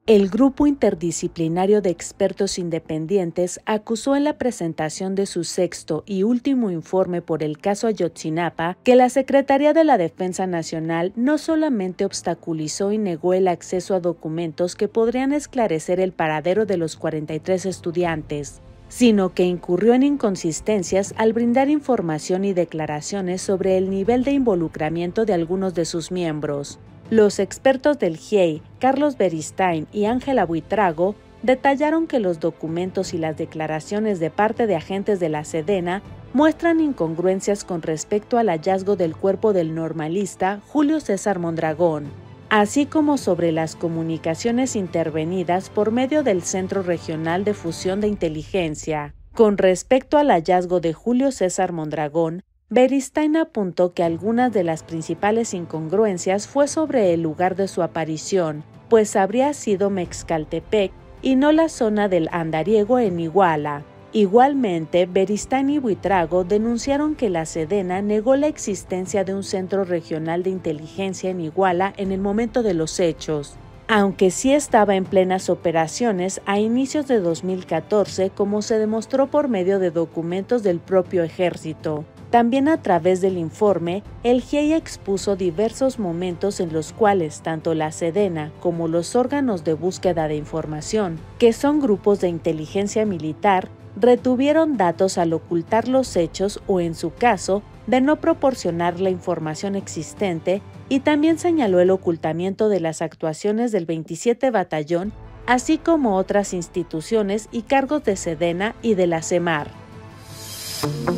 El Grupo Interdisciplinario de Expertos Independientes acusó en la presentación de su sexto y último informe por el caso Ayotzinapa que la Secretaría de la Defensa Nacional no solamente obstaculizó y negó el acceso a documentos que podrían esclarecer el paradero de los 43 estudiantes, sino que incurrió en inconsistencias al brindar información y declaraciones sobre el nivel de involucramiento de algunos de sus miembros. Los expertos del GIEI, Carlos Beristain y Ángela Buitrago, detallaron que los documentos y las declaraciones de parte de agentes de la Sedena muestran incongruencias con respecto al hallazgo del cuerpo del normalista Julio César Mondragón, así como sobre las comunicaciones intervenidas por medio del Centro Regional de Fusión de Inteligencia. Con respecto al hallazgo de Julio César Mondragón, Beristain apuntó que algunas de las principales incongruencias fue sobre el lugar de su aparición, pues habría sido Mexcaltepec y no la zona del Andariego en Iguala. Igualmente, Beristain y Buitrago denunciaron que la Sedena negó la existencia de un centro regional de inteligencia en Iguala en el momento de los hechos, aunque sí estaba en plenas operaciones a inicios de 2014, como se demostró por medio de documentos del propio ejército. También a través del informe, el GIEI expuso diversos momentos en los cuales tanto la Sedena como los órganos de búsqueda de información, que son grupos de inteligencia militar, retuvieron datos al ocultar los hechos o, en su caso, de no proporcionar la información existente, y también señaló el ocultamiento de las actuaciones del 27 Batallón, así como otras instituciones y cargos de Sedena y de la CEMAR.